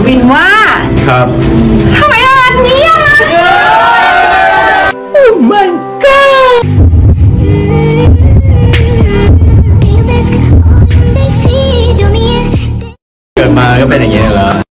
วินว่าครับทำไมอ่านนี้อ่ะ Oh my god เกิดมาก็เป็นอย่างนี้เหรอ